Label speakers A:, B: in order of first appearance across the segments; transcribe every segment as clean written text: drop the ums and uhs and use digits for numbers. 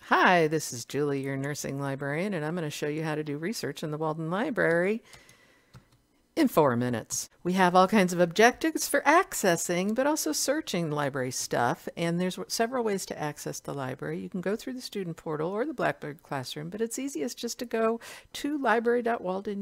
A: Hi, this is Julie, your nursing librarian, and I'm going to show you how to do research in the Walden Library in 4 minutes. We have all kinds of objectives for accessing, but also searching library stuff, and there's several ways to access the library. You can go through the student portal or the Blackboard Classroom, but it's easiest just to go to library.walden.edu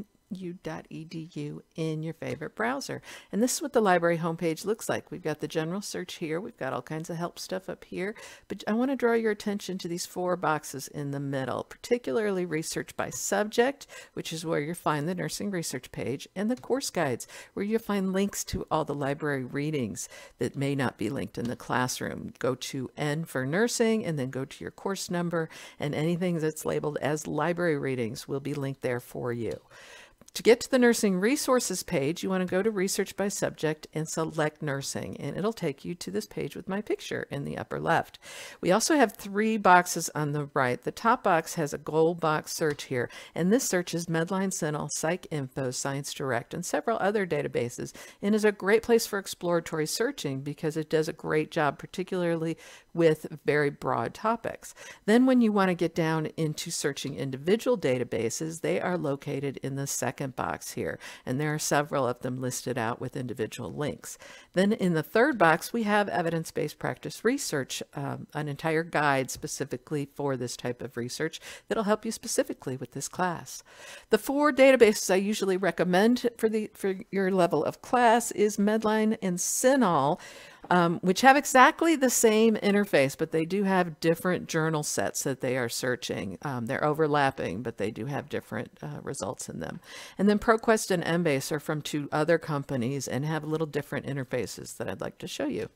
A: in your favorite browser. And this is what the library homepage looks like. We've got the general search here. We've got all kinds of help stuff up here, but I want to draw your attention to these 4 boxes in the middle, particularly research by subject, which is where you'll find the nursing research page, and the course guides, where you'll find links to all the library readings that may not be linked in the classroom. Go to N for nursing and then go to your course number, and anything that's labeled as library readings will be linked there for you. To get to the nursing resources page, you want to go to research by subject and select nursing, and it'll take you to this page with my picture in the upper left. We also have 3 boxes on the right. The top box has a gold box search here, and this searches Medline, CINAHL, PsycInfo, Science Direct, and several other databases, and is a great place for exploratory searching because it does a great job, particularly with very broad topics. Then when you want to get down into searching individual databases, they are located in the second box here, and there are several of them listed out with individual links. Then in the third box, we have evidence-based practice research, an entire guide specifically for this type of research that'll help you specifically with this class. The 4 databases I usually recommend for your level of class is Medline and CINAHL, which have exactly the same interface, but they do have different journal sets that they are searching. They're overlapping, but they do have different results in them. And then ProQuest and Embase are from 2 other companies and have a little different interfaces that I'd like to show you.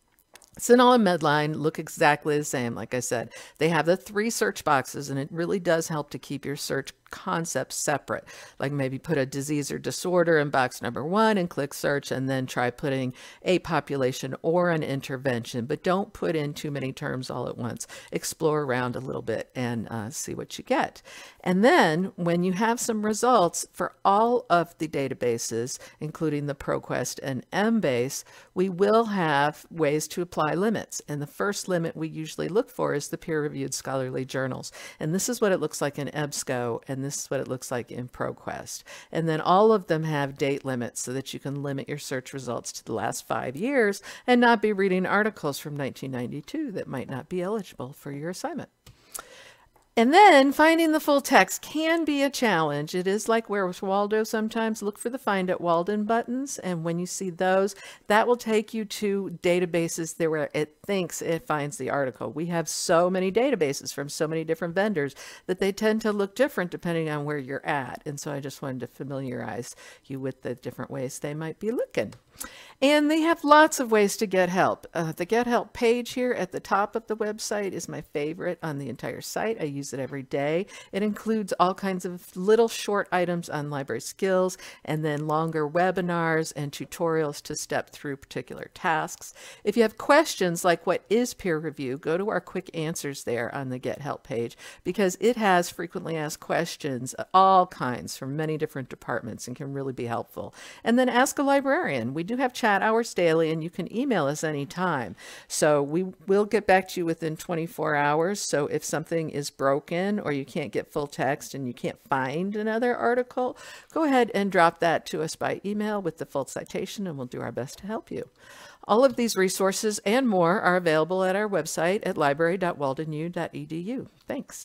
A: CINAHL and Medline look exactly the same. Like I said, they have the 3 search boxes, and it really does help to keep your search concepts separate. Like maybe put a disease or disorder in box number 1 and click search, and then try putting a population or an intervention, but don't put in too many terms all at once. Explore around a little bit and see what you get. And then when you have some results for all of the databases, including the ProQuest and Embase, we will have ways to apply limits. And the first limit we usually look for is the peer-reviewed scholarly journals. And this is what it looks like in EBSCO, and this is what it looks like in ProQuest. And then all of them have date limits so that you can limit your search results to the last 5 years and not be reading articles from 1992 that might not be eligible for your assignment. And then finding the full text can be a challenge. It is like Where's Waldo sometimes. Look for the Find at Walden buttons, and when you see those, that will take you to databases there where it thinks it finds the article. We have so many databases from so many different vendors that they tend to look different depending on where you're at. And so I just wanted to familiarize you with the different ways they might be looking. And they have lots of ways to get help. The Get Help page here at the top of the website is my favorite on the entire site. I use it every day. It includes all kinds of little short items on library skills, and then longer webinars and tutorials to step through particular tasks. If you have questions like what is peer review, go to our quick answers there on the Get Help page, because it has frequently asked questions, all kinds from many different departments, and can really be helpful. And then Ask a Librarian. We do have chat hours daily, and you can email us anytime. So we will get back to you within 24 hours. So if something is broken or you can't get full text and you can't find another article, go ahead and drop that to us by email with the full citation, and we'll do our best to help you. All of these resources and more are available at our website at library.walden.edu. Thanks.